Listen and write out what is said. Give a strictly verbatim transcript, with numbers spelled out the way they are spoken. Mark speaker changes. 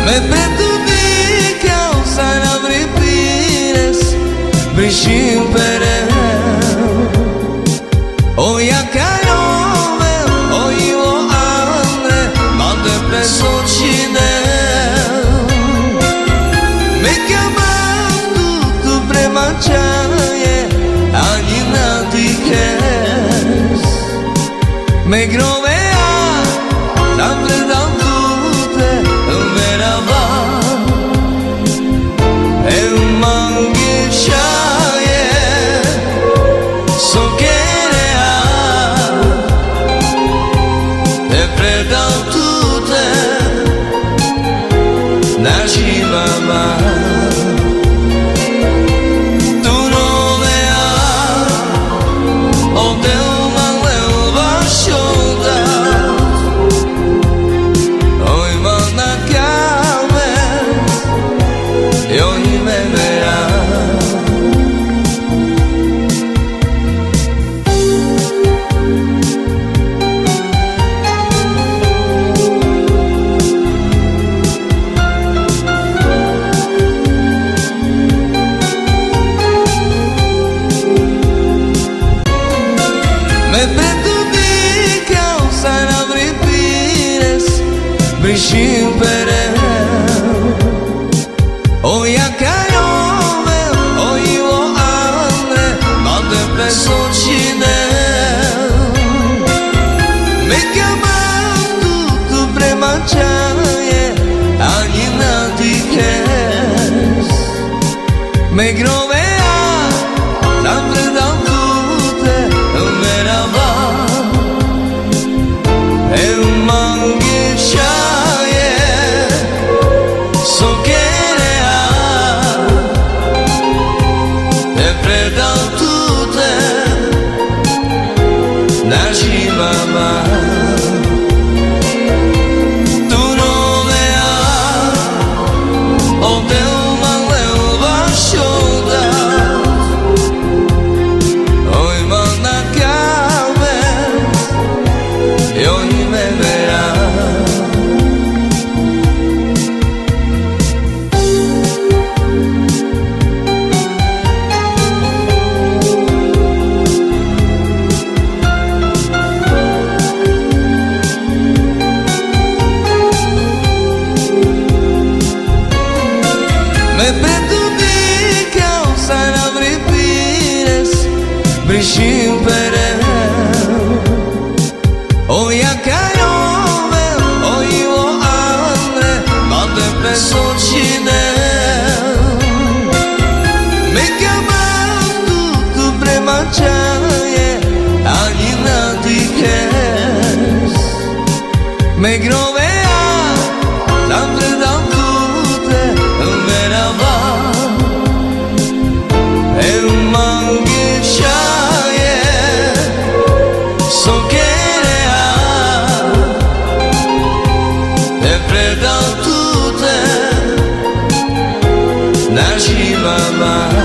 Speaker 1: Me pretudi causa na vripires Brishim pereu O ja kajove O ivo andre Mande preso cineu Me chiamando tu prema čaje Ani na dikes Me grovea Tam predam tute Verava E mangi šaje So kerea Te predam tute Naši mama Tu novea O teu maleu vašoda Oj mana kame Oj me vera Me pretudi causa na vripires Brishim pereu O ja kajove O ivo andre Mande preso cineu Me chiamando tu prema čaje Ani na dikes Me grovea Tam predam tute Verava E mangi šaje So kerea Te predam tute Naši mama Tu novea O teu maleu vašoda Oj mana kame Oj me vera Me pretudi causa na vripires Brishim pereu O ja kajove O ivo andre Mande preso cineu Me chiamando tu prema čaje Ani na dikes Me grovea Tam predam tute Verava E mangi šaje So kerea Te predam tute Naši mama